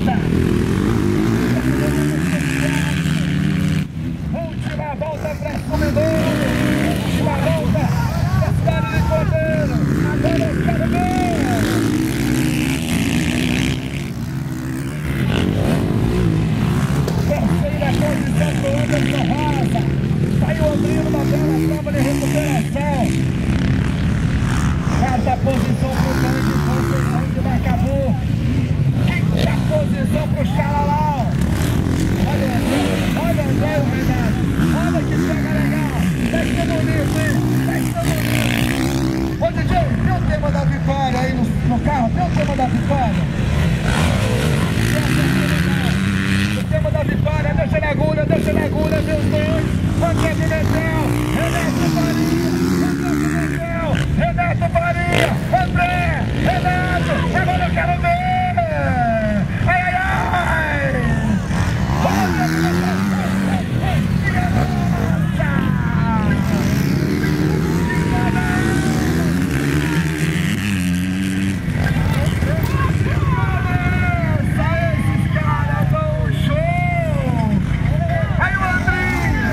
volta. Última volta para Sumidouro. Última volta para a cidade de Cordeiro. Agora eu quero ver. Terceira posição do Anderson Rosa. Saiu abrindo uma bela prova de recuperação. Quarta posição para o Grande Conceição de Macabu. Quinta posição para o Xalalau. Olha o André, o Renato. Olha que pega legal. Vai ser bonito, hein? Vai ser bonito. Ô, DJ, tem o tema da vitória aí no carro? Tem o tema da vitória? O tema da vitória, deixa na agulha, meus dois. André Pimentel, Renato Faria. Renato Faria, André, Renato, agora eu quero ver! Ai, ai, ai! Esses caras dão um show! Aí o Andrinho!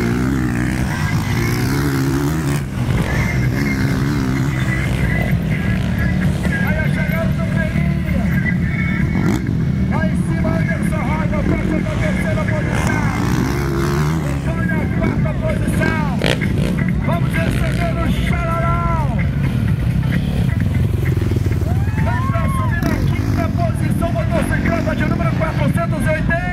Vamos receber o Xalalau. Vamos subir na quinta posição, motocicleta de número 480.